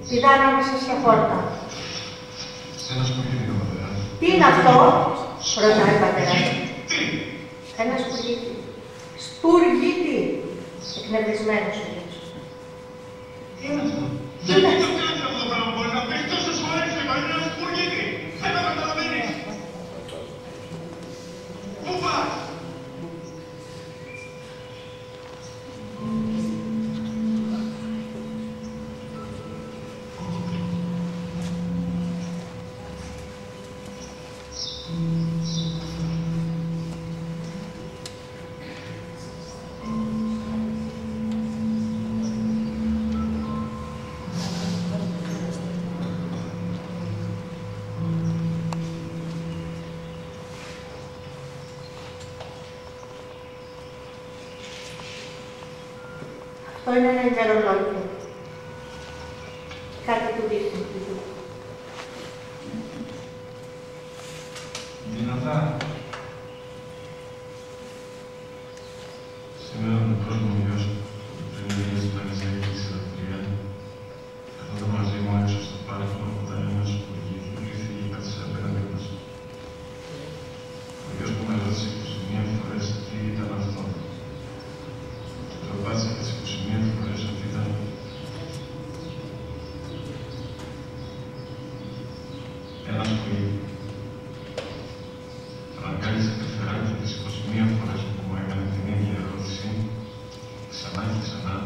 πηδά ανάμεσα στα χόρτα. Ένα σπουργίτι, πατέρα. Τι είναι αυτό, ρωτάει ο πατέρας. Ένα σπουργίτι. Σπουργίτι, εκνευρισμένος ο γιος. Τι είναι αυτό? Γιατί το κάνει αυτό το πράγμα, μπορεί να πει τόσες φορές και κάνει ένα σπουργίτι. Δεν το καταλαβαίνεις. Πού πας? Αυτό είναι ένα ημερολόγιο. Κάτι του δείχνει. Δυνατά. Σήμερα με τον πρώτο μου γιος, πριν λίγες μέρες έκλεισε τα τρία, καθόταν μαζί μου έξω στο πάρκο όταν ένας σπουργίτι ήρθε και κάθισε απέναντι μας. Ο γιος μου με ρώτησε 21 φορές τι ήταν αυτό. Και το απάντησε και τις 21 φορές ότι ήταν ένα σπουργίτι. Αναγκάλισε καθαράκι τις 21 φορές που μου έκανε την ίδια ερώτηση, ξανά και ξανά,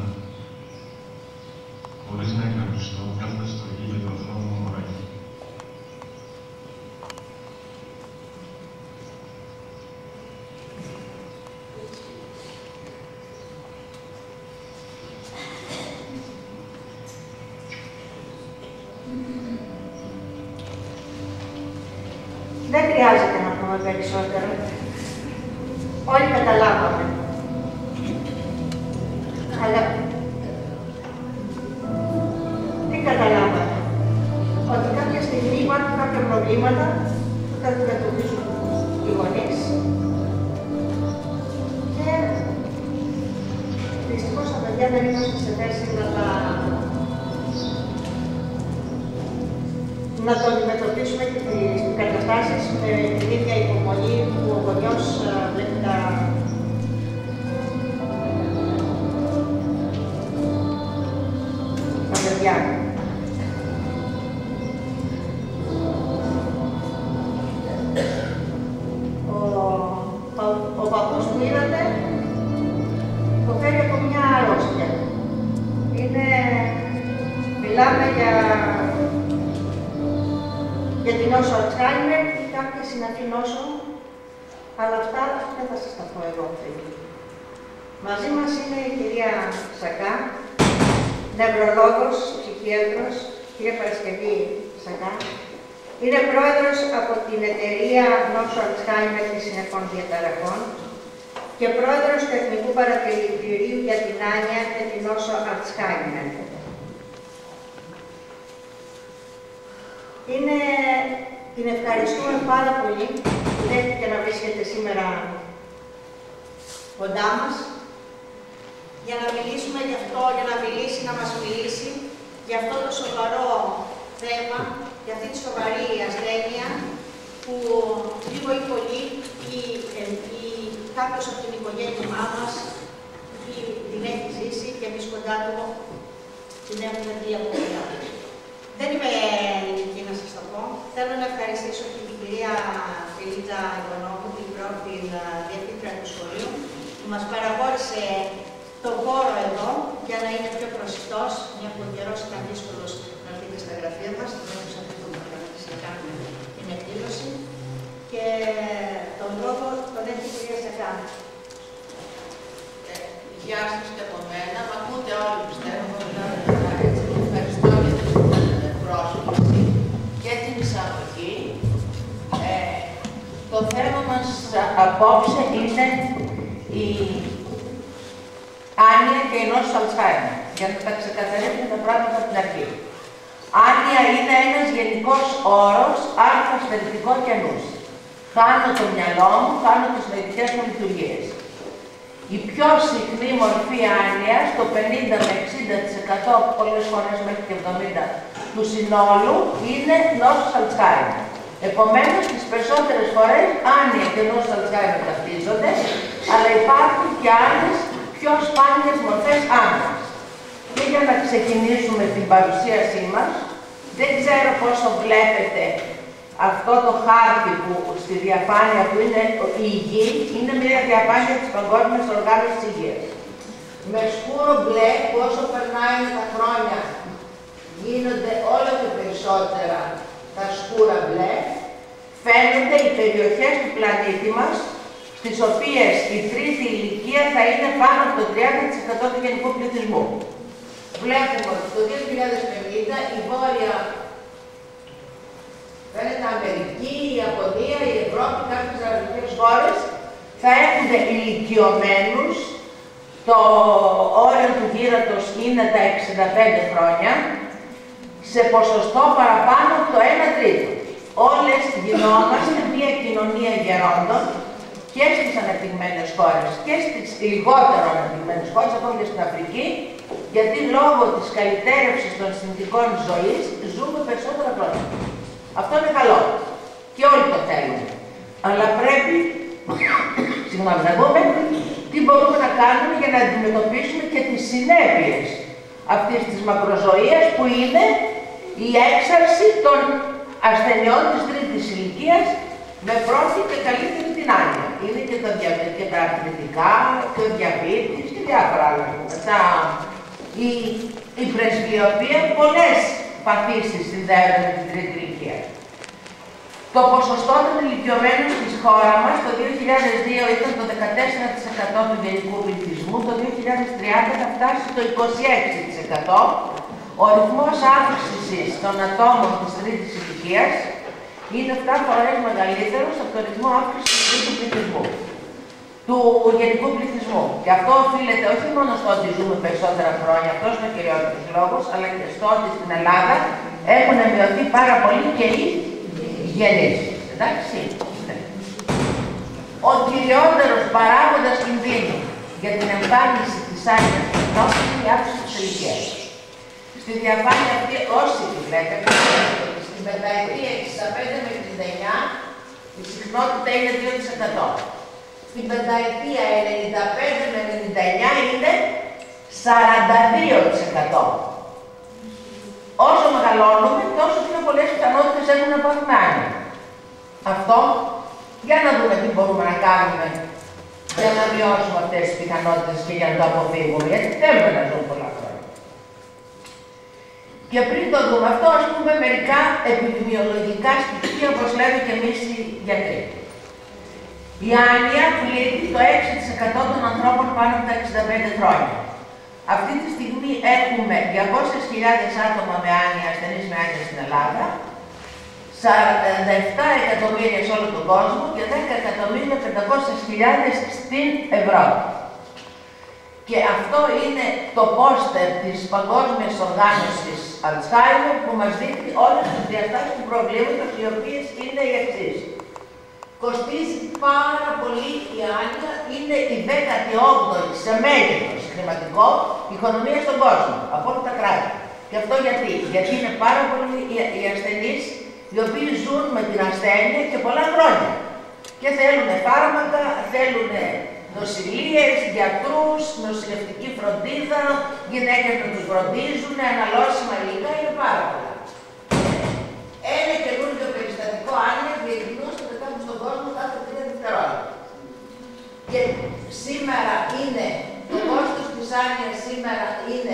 χωρίς να εκνευριστώ, κάθοντας στο γη για το αθώο μου μωράκι. Δεν χρειάζεται να πούμε περισσότερο. Όλοι καταλάβαμε. Αλλά τι καταλάβαμε? Ότι κάποια στιγμή υπάρχουν κάποια προβλήματα που θα αντιμετωπίζουν οι γονείς και δυστυχώς τα παιδιά δεν είμαστε σε θέση να το αντιμετωπίσουμε και τις καταστάσεις με την ίδια υπομονή που ο γονιός βλέπει τα παιδιά. Ο παππούς που είδατε υποφέρει από μια αρρώστια. Μιλάμε για την νόσο Αλτσχάιμερ ή κάποια συναφή νόσο, αλλά αυτά δεν θα σας τα πω εγώ. Μαζί μας είναι η κυρία Σακά, νευρολόγος, ψυχίατρος, κυρία Παρασκευή Σακά. Είναι πρόεδρος από την εταιρεία Νόσο Αλτσχάιμερ και Συνεχών Διαταραχών και πρόεδρος του Εθνικού Παρατηρητηρίου για την Άνοια και την νόσο Αλτσχάιμερ. Την ευχαριστούμε πάρα πολύ που δέχτηκε να βρίσκεται σήμερα κοντά μας για να μιλήσουμε γι' αυτό, να μας μιλήσει για αυτό το σοβαρό θέμα, για αυτή τη σοβαρή ασθένεια που λίγο ή πολύ κάποιος από την οικογένειά μας την έχει ζήσει και εμείς κοντά του την έχουμε δει από κοντά. Δεν είμαι ελληνική να σας το πω. Θέλω να ευχαριστήσω και την κυρία Φιλίτσα Ιωνόπου, την διευθύντρια του σχολείου, που μας παραχώρησε τον χώρο εδώ για να είναι πιο προσιτός, μια που ο καιρός ήταν δύσκολος να έρθετε στα γραφεία μας, δεν άκουσα αυτό το προγραμματίσει να κάνουμε την εκδήλωση. Και τον λόγο τον έχει η κυρία Σακά. Γεια σας και από μένα. Μ' ακούτε όλοι, πιστεύω. Ευχαριστώ για την πρόσκληση και την εισαγωγή. Το θέμα μας απόψε είναι η άνοια και η νόσος Αλτσχάιμερ, για να τα ξεκαθαρίσουμε τα πράγματα από την αρχή. Άνοια είναι ένας γενικός όρος, άρθρο σφαιρετικό και νους. Χάνω το μυαλό μου, χάνω τις νοητικές μου λειτουργίες. η πιο συχνή μορφή άνοιας, το 50 με 60%, πολλές φορές μέχρι και 70% του συνόλου, είναι νόσος Αλτσχάιμερ. Επομένως, τις περισσότερες φορές άνοια και νόσος Αλτσχάιμερ ταυτίζονται, αλλά υπάρχουν και άλλες πιο σπάνιες μορφές άνοιας. Και για να ξεκινήσουμε την παρουσίασή μας, δεν ξέρω πόσο βλέπετε αυτό το χάρτη που στη διαφάνεια που είναι η υγεία, είναι μια διαφάνεια της Παγκόσμιας Οργάνωσης Υγείας. Με σκούρο μπλε, όσο περνάει τα χρόνια, γίνονται όλο και περισσότερα τα σκούρα μπλε, φαίνονται οι περιοχές του πλανήτη μας, στις οποίες η τρίτη ηλικία θα είναι πάνω από το 30% του γενικού πληθυσμού. Βλέπουμε ότι το 2050 η Βόρεια φαίνεται Αμερική, η Ιαπωνία, η Ευρώπη, κάποιες αραβικές χώρες θα έχουν ηλικιωμένους. Το όριο του γύρατος είναι τα 65 χρόνια, σε ποσοστό παραπάνω από το 1/3. Όλες γινόμαστε μια κοινωνία γερόντων και στις αναπτυγμένες χώρες και στις λιγότερο αναπτυγμένες χώρες, ακόμη και στην Αφρική, γιατί λόγω της καλυτέρευσης των συνθηκών ζωής ζούμε περισσότερα χρόνια. Αυτό είναι καλό και όλοι το θέλουμε. Αλλά πρέπει, να δούμε τι μπορούμε να κάνουμε για να αντιμετωπίσουμε και τις συνέπειες αυτής της μακροζωίας που είναι η έξαρση των ασθενειών της τρίτης ηλικίας με πρώτη και καλύτερη την άνοια. Είναι και τα αρθριτικά και ο διαβήτης και διάφορα άλλα. Η πρεσβειοποία, πολλές παθήσεις συνδέονται με την τρίτη ηλικία. Το ποσοστό των ηλικιωμένων στη χώρα μας το 2002 ήταν το 14% του γενικού πληθυσμού, το 2030 θα φτάσει στο 26%. Ο ρυθμός αύξησης των ατόμων της τρίτης ηλικίας είναι 7 φορές μεγαλύτερος από το ρυθμό αύξησης του πληθυσμού, του γενικού πληθυσμού. Και αυτό οφείλεται όχι μόνο στο ότι ζούμε περισσότερα χρόνια, αυτός είναι ο κυριότερος λόγος, αλλά και στο ότι στην Ελλάδα έχουν μειωθεί πάρα πολύ και οι γενείς. Εντάξει. Ο κυριότερος παράγοντας κινδύνου για την εμφάνιση της άνοιας είναι η αύξηση της ηλικίας. Στη διαφάνεια αυτή, όσοι τη βλέπετε, στην πενταετία 65 με 69, η συχνότητα είναι 2%. Στην πενταετία 95 με 99 είναι 42%. Όσο μεγαλώνουμε, τόσο πιο πολλές πιθανότητες έχουν από αυτήν. Αυτό, για να δούμε τι μπορούμε να κάνουμε για να μειώσουμε αυτές τις πιθανότητες και για να το αποφύγουμε, γιατί θέλουμε να ζούμε πολλά χρόνια. Και πριν το δούμε αυτό, ας πούμε μερικά επιδημιολογικά στοιχεία, όπως λέμε και εμείς οι γιατροί. Η άνοια πλήττει το 6% των ανθρώπων πάνω από τα 65 χρόνια. Αυτή τη στιγμή έχουμε 200.000 άτομα με άνοια, ασθενείς με άνοια στην Ελλάδα, 47 εκατομμύρια σε όλο τον κόσμο και 10.500.000 στην Ευρώπη. Και αυτό είναι το πόστερ της Παγκόσμιας Οργάνωσης Αλτσχάιμερ που μας δείχνει όλες τις διαστάσεις του προβλήματος, οι οποίες είναι οι εξής. Κοστίζει πάρα πολύ η άνοια, είναι η 18η σε μέγεθος χρηματικό οικονομία στον κόσμο, από όλα τα κράτη. Και αυτό γιατί? Γιατί είναι πάρα πολλοί οι ασθενείς οι οποίοι ζουν με την ασθένεια και πολλά χρόνια. Και θέλουν φάρμακα, θέλουν νοσηλείες, γιατρούς, νοσηλευτική φροντίδα, γυναίκες να τους φροντίζουν, αναλώσιμα υλικά, είναι πάρα πολλά. Ένα καινούργιο περιστατικό άνοια διεκδηλώνεται κάπου στον κόσμο κάθε 3 δευτερόλεπτα. Και σήμερα είναι, το κόστος της άνοιας σήμερα είναι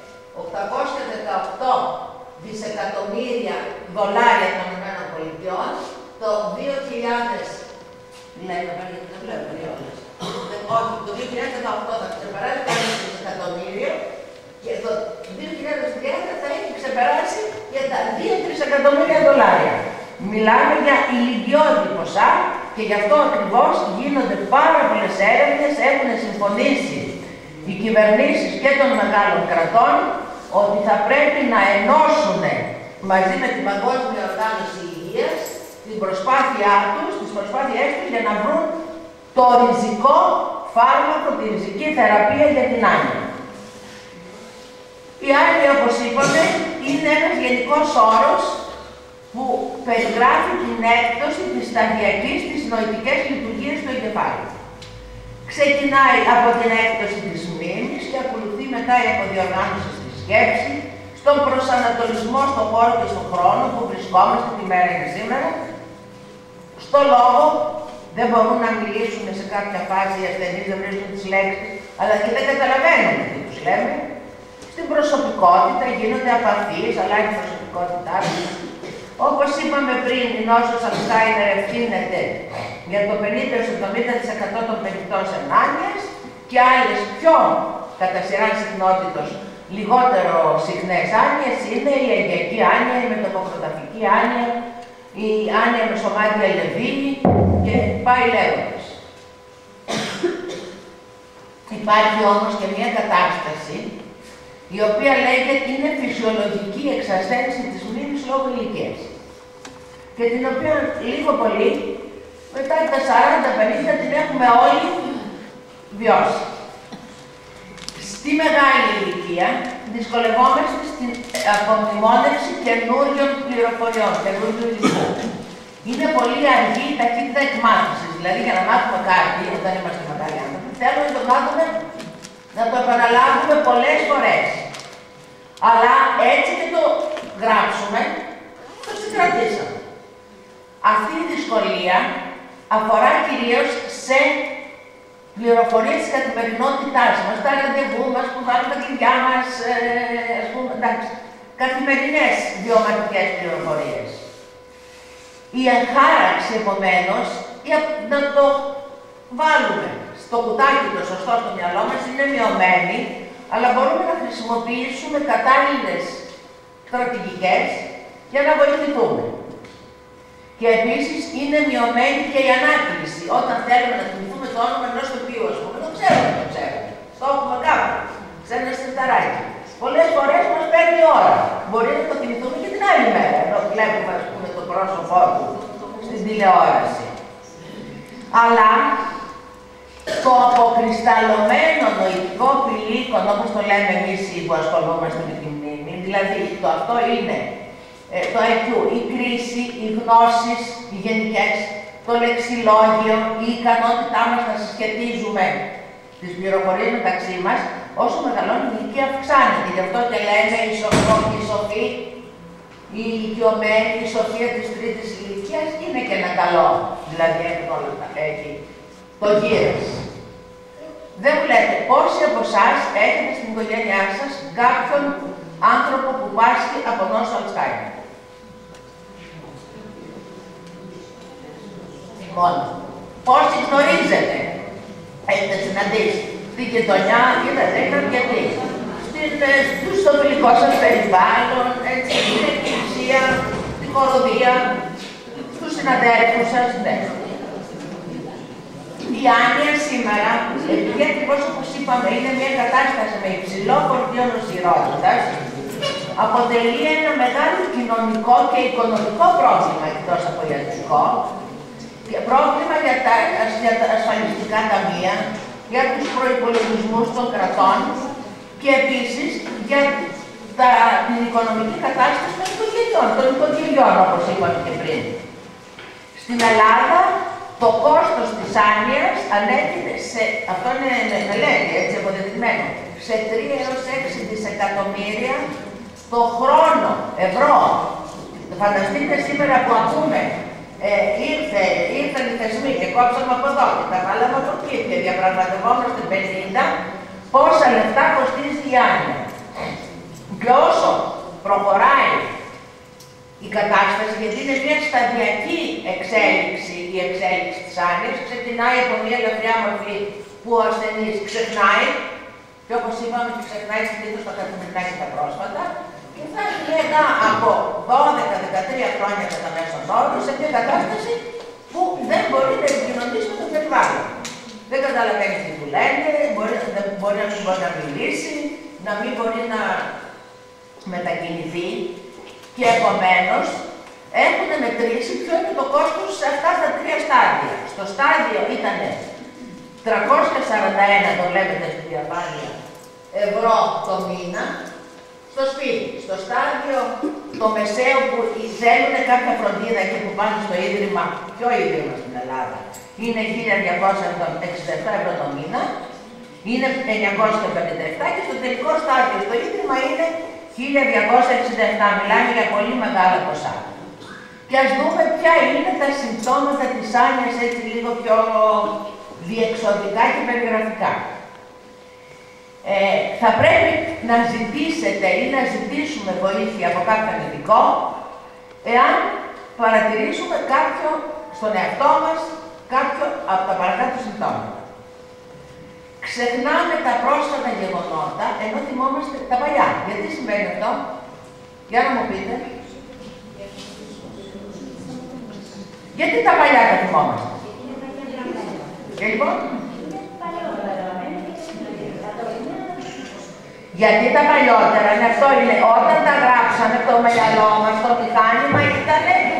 818 δισεκατομμύρια δολάρια των ΗΠΑ, το 2000, λέμε, δεν βλέπω όλες. Όχι, το 2018 θα ξεπεράσει το 1 δισεκατομμύριο και το 2030 θα έχει ξεπεράσει για τα 2 τρισεκατομμύρια δολάρια. Μιλάμε για ηλικιώδη ποσά και γι' αυτό ακριβώς γίνονται πάρα πολλές έρευνες, έχουν συμφωνήσει οι κυβερνήσεις και των μεγάλων κρατών ότι θα πρέπει να ενώσουν μαζί με την Παγκόσμια Οργάνωση Υγείας τις προσπάθειές τους για να βρουν το ριζικό φάρμακο, τη ριζική θεραπεία για την άνοια. Η άνοια, όπως είπαμε, είναι ένας γενικός όρος που περιγράφει την έκπτωση της σταδιακής της νοητικές λειτουργίες του εγκεφάλου. Ξεκινάει από την έκπτωση της μνήμης και ακολουθεί μετά η αποδιοργάνωση στη σκέψη, στον προσανατολισμό στον χώρο και στον χρόνο που βρισκόμαστε τη μέρα και σήμερα, στο λόγο, δεν μπορούν να μιλήσουν σε κάποια φάση οι ασθενείς, δεν βρίσκουν τις λέξεις, αλλά και δεν καταλαβαίνουν τι τους λέμε. Στην προσωπικότητα γίνονται απαθείς, αλλά η προσωπικότητά τους. Όπως είπαμε πριν, η νόσος Αλτσχάιμερ ευθύνεται για το 50-70% των περιπτώσεων άνοιας και άλλες πιο κατά σειρά συχνότητος λιγότερο συχνές άνοιες είναι η αγκιακή άνοια, η μεταποκροταφική άνοια, η άνοια με σωμάτια λεβί και πάει λέγοντας. Υπάρχει όμως και μια κατάσταση η οποία λέγεται είναι φυσιολογική εξασθένηση της μνήμης λόγω ηλικίας και την οποία λίγο πολύ μετά τα 40-50 την έχουμε όλοι βιώσει. Στη μεγάλη ηλικία δυσκολευόμαστε στην απομνημόνευση καινούριων πληροφοριών, καινούριου υλικού. Είναι πολύ αργή η ταχύτητα εκμάθησης, δηλαδή για να μάθουμε κάτι, όταν είμαστε μεγάλοι άνθρωποι, θέλουμε να το μάθουμε, να το επαναλάβουμε πολλές φορές. Αλλά έτσι και το γράψουμε, το συγκρατήσαμε. Αυτή η δυσκολία αφορά κυρίως σε πληροφορίες της καθημερινότητάς μας, τα ραντεβού μας που βάλουμε τα κλειδιά μας, ας πούμε, εντάξει, καθημερινές βιωματικές πληροφορίες. Η εγχάραξη, επομένως, να το βάλουμε στο κουτάκι το σωστό στο μυαλό μας, είναι μειωμένη, αλλά μπορούμε να χρησιμοποιήσουμε κατάλληλες στρατηγικές για να βοηθηθούμε. Και επίσης είναι μειωμένη και η ανάκληση. Όταν θέλουμε να θυμηθούμε το όνομα ενός τοπίου, ας πούμε, το ξέρουμε, το έχουμε κάπου, σε ένα στεφταράκι. Πολλές φορές μας παίρνει ώρα. Μπορεί να το θυμηθούμε και την άλλη μέρα, ενώ βλέπουμε, ας πούμε, το πρόσωπό του στην τηλεόραση. Αλλά το αποκρισταλωμένο νοητικό πηλίκον, όπως το λέμε εμείς που ασχολούμαστε με τη μνήμη, δηλαδή το αυτό είναι το IQ, η κρίση, οι γνώσεις, οι γενικές, το λεξιλόγιο, η ικανότητά μας να συσχετίζουμε τις πληροφορίες μεταξύ μας, όσο μεγαλώνει η ηλικία αυξάνεται. Γι' αυτό και λέμε η σοφή, η ηλικιωμένη, η σοφία της τρίτης ηλικίας είναι και ένα καλό. Δηλαδή έχει όλα αυτά, έχει το γύρος. Δεν μου λέτε πόσοι από εσάς έχετε στην οικογένειά σας κάποιον άνθρωπο που πάσχει από νόσο Αλτσχάιμερ. Μόνο. Πόσοι γνωρίζετε, έχετε συναντήσει στη γειτονιά, είδατε, γιατί στο φιλικό σας περιβάλλον, έτσι, στην εκκλησία, στη χοροδία, στους συναδέλφους σας, ναι. Η άνοια σήμερα, επειδή ακριβώς όπως είπαμε είναι μια κατάσταση με υψηλό φορτίο νοσηρότητας, αποτελεί ένα μεγάλο κοινωνικό και οικονομικό πρόβλημα εκτός από ιατρικό, πρόβλημα για τα ασφαλιστικά ταμεία, για τους προϋπολογισμούς των κρατών και επίσης για την οικονομική κατάσταση των οικογενειών, όπως είπαμε και πριν. Στην Ελλάδα, το κόστος της άνοιας ανέρχεται σε, αυτό είναι μελέτη, έτσι αποδεδειγμένο, σε 3 έως 6 δισεκατομμύρια το χρόνο ευρώ. Φανταστείτε σήμερα που ακούμε, ήρθαν οι θεσμοί και κόψαμε από εδώ και τα βάλαμε από εκεί και διαπραγματευόμαστε 50, πόσα λεφτά κοστίζει η άνοια. Και όσο προχωράει η κατάσταση, γιατί είναι μια σταδιακή εξέλιξη η εξέλιξη της άνοιας, ξεκινάει από μια ελαφριά μορφή που ο ασθενής ξεχνάει, και όπως είπαμε, ξεχνάει συνήθως τα καθημερινά και τα πρόσφατα, και φτάνει μετά από 12-13 χρόνια κατά μέσον όρο σε μια κατάσταση που δεν μπορεί να επικοινωνήσει με το περιβάλλον. Δεν καταλαβαίνει τι του λένε, μπορεί να μην μπορεί να μιλήσει, να μην μπορεί να μετακινηθεί. Και επομένως έχουν μετρήσει ποιο είναι το κόστος σε αυτά τα 3 στάδια. Στο στάδιο ήταν 341, το βλέπετε στη διαφάνεια, ευρώ το μήνα, στο σπίτι. Στο στάδιο το μεσαίο που θέλουν κάποια φροντίδα και που πάνε στο ίδρυμα, ποιο ίδρυμα στην Ελλάδα, είναι 1.267 ευρώ το μήνα, είναι 957 και στο τελικό στάδιο στο ίδρυμα είναι 1.267. Μιλάμε για πολύ μεγάλα ποσά. Και ας δούμε ποια είναι τα συμπτώματα της άνοιας έτσι λίγο πιο διεξοδικά και περιγραφικά. Θα πρέπει να ζητήσετε ή να ζητήσουμε βοήθεια από κάποιον ειδικό εάν παρατηρήσουμε κάποιο στον εαυτό μας, κάποιο από τα παρακάτω συμπτώματα. Ξεχνάμε τα πρόσφατα γεγονότα ενώ θυμόμαστε τα παλιά. Γιατί συμβαίνει αυτό? Για να μου πείτε. Γιατί τα παλιά τα θυμόμαστε? Και λοιπόν, γιατί τα παλιότερα, είναι αυτό είναι, όταν τα γράψαμε το μυαλό μας, το μηχάνημα ήταν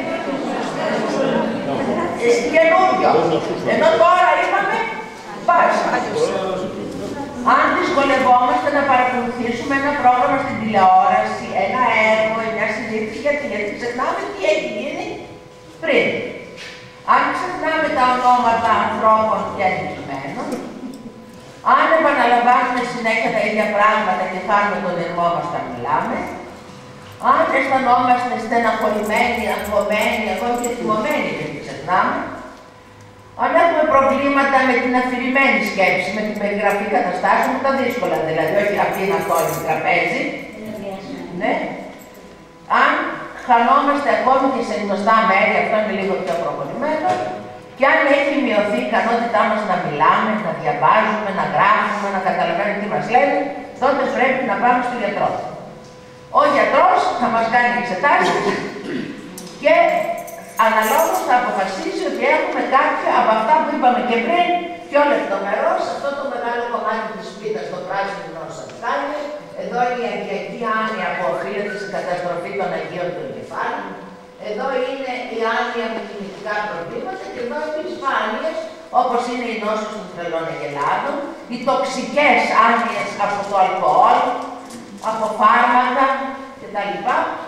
καινούριο. Ενώ τώρα είπαμε, πάση. Αν δυσκολευόμαστε να παρακολουθήσουμε ένα πρόγραμμα στην τηλεόραση, ένα έργο, μια συζήτηση, γιατί ξεχνάμε τι έχει γίνει πριν. Αν ξεχνάμε τα ονόματα ανθρώπων και αντικειμένων, αν επαναλαμβάνουμε συνέχεια τα ίδια πράγματα και χάνουμε τον ερμό μας όταν μιλάμε, αν αισθανόμαστε στεναχωρημένοι, αγχωμένοι, ακόμη και θυμωμένοι και δεν ξεχνάμε, αν έχουμε προβλήματα με την αφηρημένη σκέψη, με την περιγραφή καταστάσεων, τα δύσκολα δηλαδή, όχι αυτή είναι αυτό, είναι τραπέζι, ναι. Αν χανόμαστε ακόμη και σε γνωστά μέρη, αυτό είναι λίγο πιο προχωρημένο, και αν έχει μειωθεί η ικανότητά μας να μιλάμε, να διαβάζουμε, να γράφουμε, να καταλαβαίνουμε τι μας λένε, τότε πρέπει να πάμε στον γιατρό. Ο γιατρός θα μας κάνει εξετάσεις και αναλόγως θα αποφασίσει ότι έχουμε κάποια από αυτά που είπαμε και πριν, πιο λεπτομερώς, αυτό το μεγάλο κομμάτι της πίτας, το πράσινο σαφτάνι. Εδώ είναι η αγκιακή άνοια που οφείλεται στην καταστροφή των Αγίων του εγκεφάλου. Εδώ είναι η άνοια με κινητικά προβλήματα και εδώ είναι οι σπάνιες, όπως είναι η νόσος των τρελών αγελάδων, οι τοξικές άνοιες από το αλκοόλ, από φάρμακα κτλ.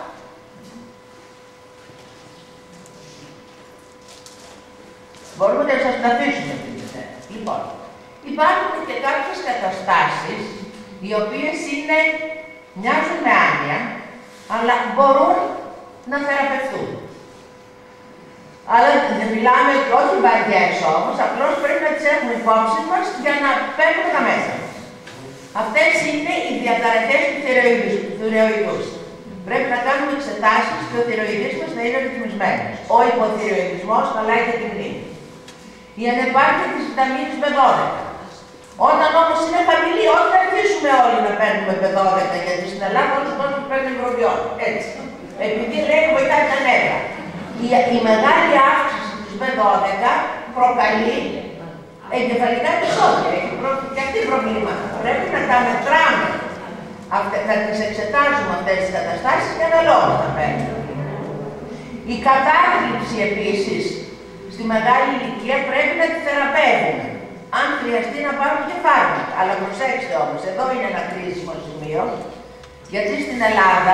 Μπορούμε να σας τα αφήσουμε αυτή τη θέα. Λοιπόν, υπάρχουν και κάποιες καταστάσεις οι οποίες μοιάζουν με άνοια, αλλά μπορούν να θεραπευτούν. Αλλά δεν μιλάμε όχι βαριές όμως, απλώς πρέπει να τις έχουμε υπόψη μας για να παίρνουμε τα μέσα μας. Αυτές είναι οι διαταραχές του θηροειδούς. Πρέπει να κάνουμε εξετάσεις και ο θηροειδής μας να είναι ρυθμισμένος. Ο υποθηροειδισμός χαλάει και τη μνήμη. Η ανεπάρκεια της βιταμίνης B12. Όταν όμως είναι χαμηλή, όχι να αρχίσουμε όλοι να παίρνουμε B12, γιατί στην Ελλάδα όλος ο κόσμος παίρνει υγροβιόν. Έτσι. Επειδή λέει βοηθάει τα νεύρα. Η μεγάλη αύξηση της B12 προκαλεί εγκεφαλικά επεισόδια. Έχει και αυτή προβλήματα. Πρέπει να τα μετράμε. Να τις εξετάζουμε αυτές τις καταστάσεις και αναλόγως να παίρνουμε. Η κατάθλιψη επίσης στη μεγάλη ηλικία πρέπει να τη θεραπεύουμε. Αν χρειαστεί να πάρουμε και φάρμακα. Αλλά προσέξτε όμως, εδώ είναι ένα κρίσιμο σημείο, γιατί στην Ελλάδα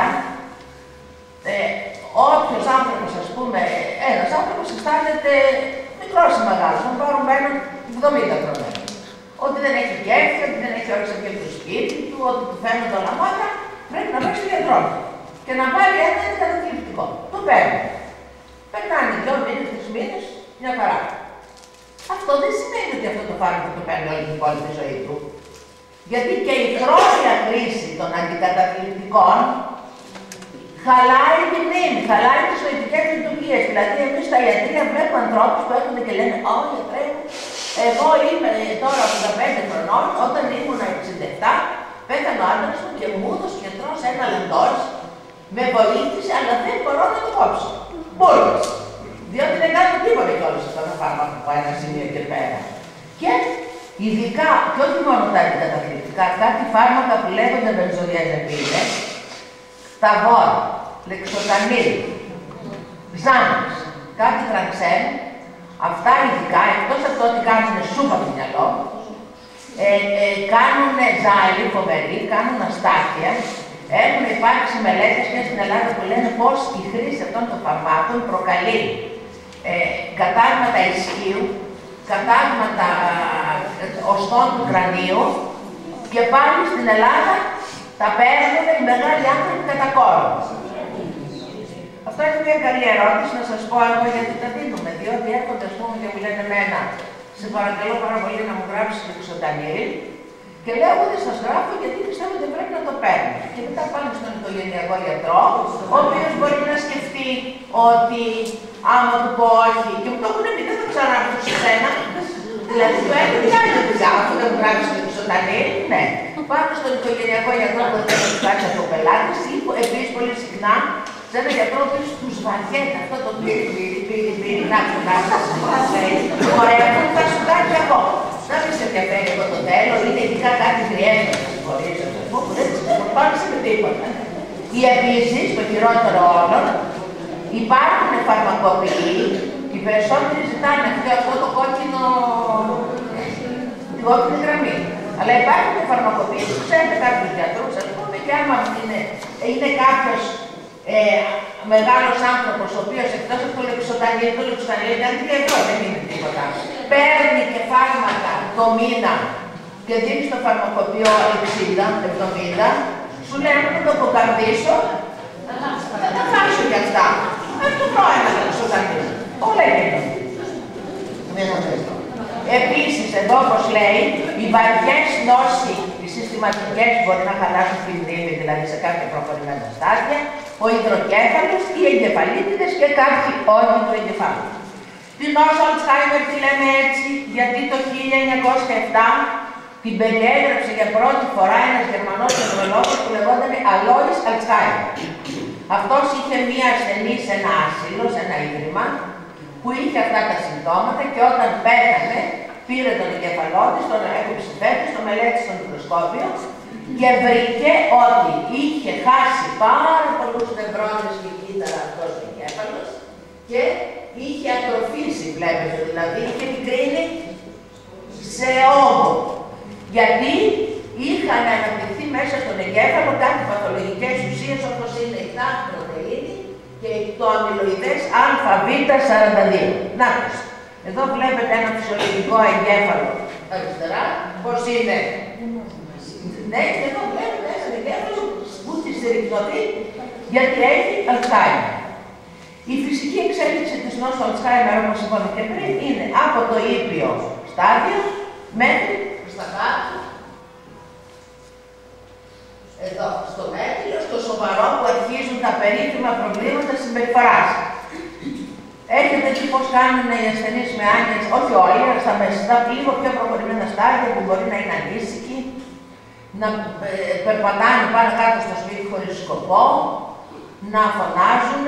όποιος άνθρωπος, ας πούμε, ένας άνθρωπος αισθάνεται μικρός ή μεγάλος, να πάρουμε έναν 70 χρονών. Ότι δεν έχει κέφι, ότι δεν έχει όρεξη και το σπίτι του, ότι του φαίνονται όλα μάτια, πρέπει να πάει στον γιατρό και να πάρει ένα καταθλιπτικό. Το παίρνει. Περνάνε 2 μήνες, 3 μήνες, μια χαρά. Αυτό δεν σημαίνει ότι αυτό το φάρμακο το παίρνει όλη την υπόλοιπη ζωή του. Γιατί και η χρόνια χρήση των αντικαταθλιπτικών χαλάει τη μνήμη, χαλάει τις νοητικές λειτουργίες. Δηλαδή, εμείς στα ιατρία βλέπουμε ανθρώπους που έρχονται και λένε: Ω, γιατρέ μου, εγώ είμαι τώρα 85 χρονών, όταν ήμουν 67, πέθανε ο άντρας μου και μου έδωσε ο γιατρός ένα λαντόρ, με βοήθησε, αλλά δεν μπορώ να το κόψω. Μπούλος. Διότι δεν κάνω τίποτα κιόλας αυτά τα φάρμακα από ένα σημείο και πέρα. Και ειδικά, και όχι μόνο τα αντικαταθλιπτικά, κάτι φάρμακα που λέγονται μπενζοδιαζεπίνες, ταβόρ, λεξοταμίλ, ζάνξ, κάτι τραξέν, αυτά ειδικά, εκτός από το ότι κάνουν σούπα το μυαλό, κάνουν ζάλι φοβερή, κάνουν αστάθεια. Έχουν υπάρξει μελέτες και στην Ελλάδα που λένε πως η χρήση αυτών των φαρμάκων προκαλεί κατάγματα ισχύου, κατάγματα οστών του κρανίου και πάλι στην Ελλάδα τα παίρνουν οι μεγάλοι άνθρωποι κατά κόρο. Αυτό είναι μια καλή ερώτηση να σας πω εγώ γιατί τα δίνουμε, διότι έρχονται ας πούμε και μου λένε εμένα, σε παρακαλώ πάρα πολύ να μου γράψεις λεξοτανίλ και λέω εγώ δεν σας γράφω γιατί πιστεύω ότι πρέπει να το παίρνω. Και μετά πάμε στον οικογενειακό γιατρό, ο οποίος μπορεί να σκεφτεί ότι άμα του πω όχι και μου το έχουν πει δεν θα ξανάρθω σε σένα. Δηλαδή του έρχεται τι άλλο δεν κάνω, αφού δεν μου γράψεις λεξοτανίλ, ναι. Πάνω στον οικογενειακό γιατρό που δεν θα του κάνει από πελάτες ή επίσης πολύ συχνά σε έναν γιατρό που τους βαριέται αυτό το πήρι, να του λέει, ωραία, θα σου κάνει εγώ. Να μην σε ενδιαφέρει εγώ το θέλω, είναι ειδικά κάτι γριές να σας χωρίσω, που δεν τις προσπάθησε με τίποτα. Ή επίσης, το χειρότερο όλων, υπάρχουν φαρμακοποιοί, οι περισσότεροι ζητάνε αυτό το κόκκινο, την κόκκινη γραμμή. Αλλά υπάρχουν φαρμακοποιοί που ξέρετε κάποιους γιατρούς, ας πούμε, και άμα είναι κάποιος μεγάλος άνθρωπος, ο οποίος εκτός από το λεξοτανίλ κάνει 3 ευρώ, δεν είναι τίποτα. Παίρνει και φάρμακα το μήνα και δίνει στο φαρμακοποιό 60-70, σου λέει να το αποκαρδίσω, θα τα φάσω για αυτά. Αυτό τρώω ένα λεξοτανίλ. Όλα είναι. Επίσης, εδώ όπως λέει, οι βαριές νόσοι, οι συστηματικές μπορεί να χαλάσουν την μνήμη, δηλαδή σε κάποια προχωρημένα στάδια, ο υδροκέφαλος, οι εγκεφαλίτιδες και κάποιοι όνοι του εγκεφάλου. Την νόσο Αλτσχάιμερ τη λέμε έτσι, γιατί το 1907 την περιέγραψε για πρώτη φορά ένας Γερμανός νευρολόγος που λεγόταν Αλόης Αλτσχάιμερ. Αυτός είχε μία ασθενή σε ένα άσυλο, σε ένα ίδρυμα, που είχε αυτά τα συμπτώματα και όταν πέθανε, πήρε τον εγκεφαλό της, τον έκοψε φέτος, τον μελέτησε στο μικροσκόπιο και βρήκε ότι είχε χάσει πάρα πολλούς νευρώνες και κύτταρα αυτός ο εγκέφαλος και είχε ατροφήσει, βλέπετε, δηλαδή είχε μικρύνει σε όγκο. Γιατί είχαν αναπτυχθεί μέσα στον εγκέφαλο κάτι παθολογικές ουσίες όπως είναι η πρωτεΐνη και το αμυλοειδές ΑΒ42. Να τους. Εδώ βλέπετε ένα φυσιολογικό εγκέφαλο αριστερά, πώς είναι. Ναι, και εδώ βλέπετε ένα εγκέφαλο που τη συρρυκνωθεί γιατί έχει Αλτσχάιμερ. Η φυσική εξέλιξη της νόσου Αλτσχάιμερ, όπως είπαμε και πριν, είναι από το ήπιο στάδιο μέχρι στα κάτω, εδώ στο μέτριο, στο σοβαρό που αρχίζουν τα περίφημα προβλήματα συμπεριφοράς. Έχετε δει πώς κάνουν οι ασθενείς με άνοιες, όχι όλοι, αλλά στα λίγο πιο προχωρημένα στάδια που μπορεί να είναι ανήσυχοι, να περπατάνε πάνω κάτω στο σπίτι χωρίς σκοπό, να φωνάζουν,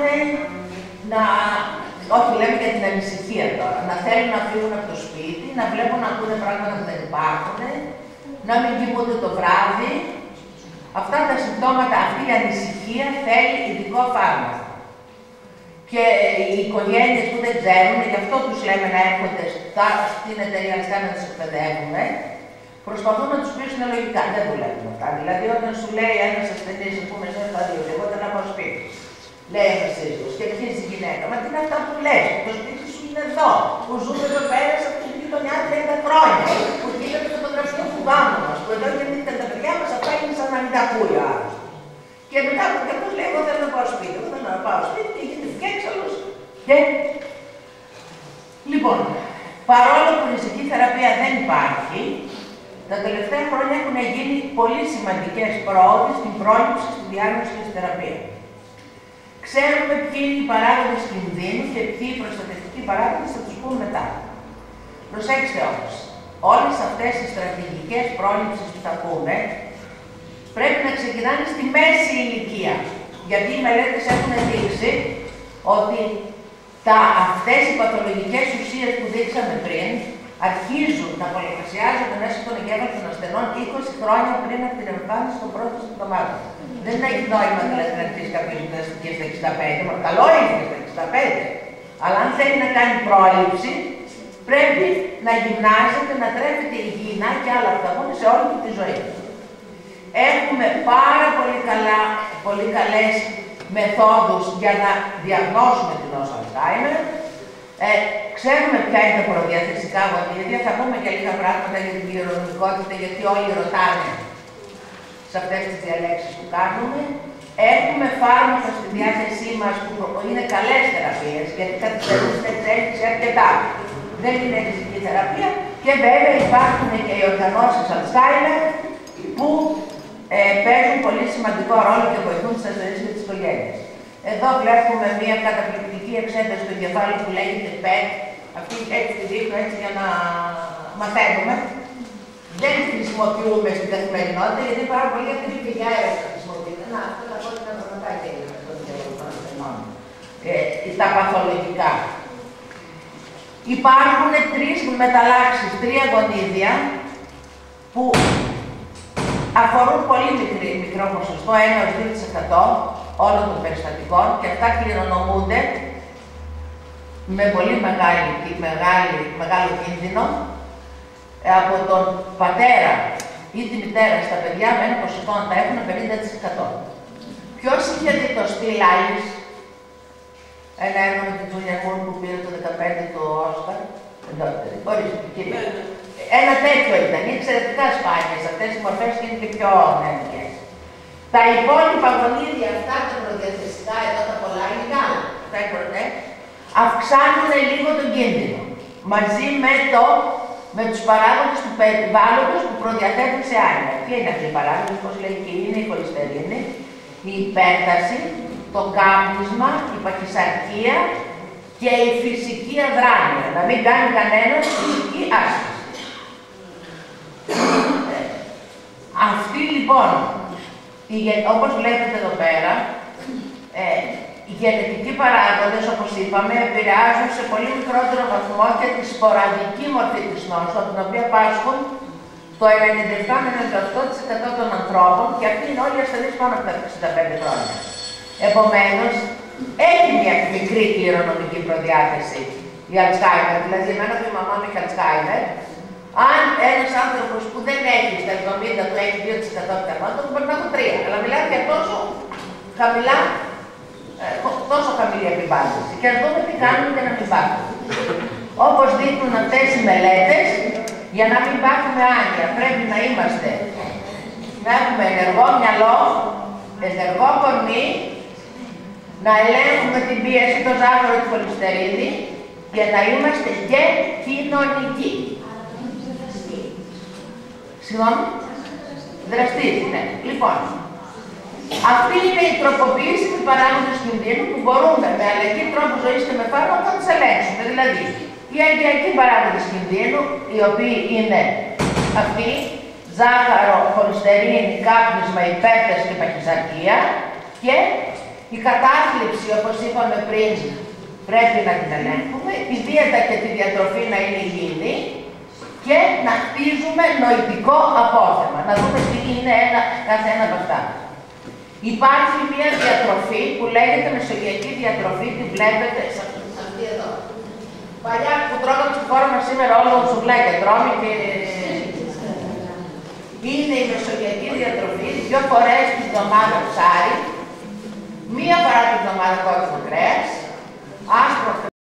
όχι λέμε για την ανησυχία τώρα, να θέλουν να φύγουν από το σπίτι, να βλέπουν να ακούνε πράγματα που δεν υπάρχουν, να μην κοιμούνται το βράδυ. Αυτά τα συμπτώματα, αυτή η ανησυχία θέλει ειδικό φάρμακο. Και οι οικογένειες που δεν ξέρουν, γι' αυτό τους λέμε να έρχονται στην εταιρεία Αλτσχάιμερ να τους εκπαιδεύουμε, προσπαθούν να τους πείσουν λογικά. Δεν δουλεύουν αυτά. Δηλαδή, όταν σου λέει ένας ασθενής, ας πούμε, σε ένα δύο, εγώ δεν πάω σπίτι. Λέει ένας σύζυγος και αρχίζει η γυναίκα. Μα τι είναι αυτά που λες, το σπίτι σου είναι εδώ, που ζούμε εδώ πέρα σε αυτή την γειτονιά 30 χρόνια, που γίνεται φωτογραφία του γάμου μας, που εδώ γεννήθηκαν τα παιδιά μας, αυτά είναι σαν να μην τα ακούει ο άλλος. Και μετά από αυτός λέει: εγώ θέλω να πάω σπίτι. Εγώ θέλω να πάω σπίτι και γίνεται έξαλλος. Και λοιπόν, παρόλο που η ριζική θεραπεία δεν υπάρχει, τα τελευταία χρόνια έχουν γίνει πολύ σημαντικές πρόοδοι στην πρόληψη, στη διάγνωση και στη θεραπεία. Ξέρουμε ποιοι είναι οι παράγοντες κινδύνου και ποιοι οι προστατευτικοί παράγοντες, θα τους πούμε μετά. Προσέξτε όμως, όλες αυτές οι στρατηγικές πρόληψεις που θα πούμε, πρέπει να ξεκινάνε στη μέση ηλικία. Γιατί οι μελέτες έχουν δείξει ότι αυτές οι παθολογικές ουσίες που δείξαμε πριν αρχίζουν να πολλαπλασιάζονται μέσα στον εγκέφαλο των ασθενών 20 χρόνια πριν από την εμφάνιση των πρώτων συμπτωμάτων. Δεν έχει νόημα δηλαδή να αρχίσει κάποιος γυμναστική στα 65, μα καλό είναι στα 65. Αλλά αν θέλει να κάνει πρόληψη, πρέπει να γυμνάζεται, να τρέφεται υγιεινά και άλλα αυτά που σε όλη τη ζωή. Έχουμε πάρα πολύ καλές μεθόδους για να διαγνώσουμε την νόσο Αλτσχάιμερ. Ξέρουμε ποια είναι τα προδιαθεσικά γονίδια, θα πούμε και λίγα πράγματα για την κληρονομικότητα, γιατί όλοι ρωτάνε σε αυτές τις διαλέξεις που κάνουμε. Έχουμε φάρμακα στη διάθεσή μας που είναι καλές θεραπείες, γιατί καθυστερούν στην εξέλιξη αρκετά. Δεν είναι φυσική θεραπεία και βέβαια υπάρχουν και οι οργανώσεις Αλτσχάιμερ που παίζουν πολύ σημαντικό ρόλο και βοηθούν στις ζωές και τις οικογένειες. Εδώ βλέπουμε μια καταπληκτική εξέταση του εγκεφάλου που λέγεται PET. Αυτή έτσι τη δείχνω έτσι για να μαθαίνουμε. Δεν τη χρησιμοποιούμε στην καθημερινότητα γιατί είναι πάρα πολύ ακριβή για έρωτα χρησιμοποιείται. Να, αυτό να πω ότι να ρωτάει και τα παθολογικά. Υπάρχουν τρεις μεταλλάξεις, τρία γονίδια που αφορούν πολύ μικρό ποσοστό, 1-2% όλων των περιστατικών και αυτά κληρονομούνται με πολύ μεγάλο κίνδυνο από τον πατέρα ή τη μητέρα στα παιδιά με ένα ποσοστό να τα έχουν 50%. Ποιος είχε δει το Still Alice, ένα έργο με την Τζούλια Μουρ που πήρε το 2015 το Όσκαρ, ορίστε, κύριε. Ένα τέτοιο ήταν, είναι εξαιρετικά σπάνιες αυτές οι μορφές και είναι και πιο νεανικές. Τα υπόλοιπα γονίδια αυτά, τα προδιαθεσικά, εδώ τα πολλά είναι άλλα. Αυξάνουν λίγο τον κίνδυνο. Μαζί με τους παράγοντες του περιβάλλοντος που προδιαθέτουν σε άνοια. Τι είναι αυτοί οι παράγοντες, όπως λέει και είναι η χολυστερίνη, η υπέρταση, το κάπνισμα, η παχυσαρκία και η φυσική αδράνεια. Να μην κάνει κανένας φυσική άσκηση. Αυτοί λοιπόν, όπως βλέπετε εδώ πέρα, οι γενετικοί παράγοντες, όπως είπαμε, επηρεάζουν σε πολύ μικρότερο βαθμό και τη σποραδική μορφή της νόσου, από την οποία πάσχουν το 97-98% των ανθρώπων και αυτοί είναι όλοι ασθενείς πάνω από τα 65 χρόνια. Επομένως, έχει μια μικρή κληρονομική προδιάθεση η Αλτσχάιμερ, δηλαδή εμένα και η μαμά μου έχει Αλτσχάιμερ. Αν ένας άνθρωπος που δεν έχει στα 70 του έχει 2% πιθανότητα, μπορεί να έχουν 3. Αλλά μιλάμε για τόσο χαμηλή επιβάρυνση. Και να δούμε τι κάνουμε για να μην πάθουμε. Όπως δείχνουν αυτές οι μελέτες, για να μην πάθουμε άνοια, πρέπει να έχουμε ενεργό μυαλό, ενεργό κορμί, να ελέγχουμε την πίεση, το ζάχαρο, τη χολυστερίνη και να είμαστε και κοινωνικοί. Συγγνώμη, δραστήριοι, ναι. Λοιπόν, αυτή είναι η τροποποιήσιμη παράγοντες κινδύνου που μπορούμε με αλλαγή τρόπου ζωής και με φάρμακα να τους ελέγξουμε. Δηλαδή, οι αγκιακοί παράγοντες κινδύνου, οι οποίοι είναι αυτοί, ζάχαρο, χολυστερίνη, κάπνισμα, υπέρταση και παχυσαρκία και η κατάθλιψη, όπως είπαμε πριν, πρέπει να την ελέγχουμε, η δίαιτα και τη διατροφή να είναι υγιεινή και να χτίζουμε νοητικό απόθεμα. Να δούμε τι είναι κάθε ένα από αυτά. Υπάρχει μια διατροφή που λέγεται μεσογειακή διατροφή, την βλέπετε σε αυτή εδώ. Παλιά που τρώγαμε στη χώρα μας σήμερα όλο σουβλάκια τρώμε και είναι η μεσογειακή διατροφή, 2 φορές την εβδομάδα ψάρι, 1 φορά την εβδομάδα κόκκινο κρέας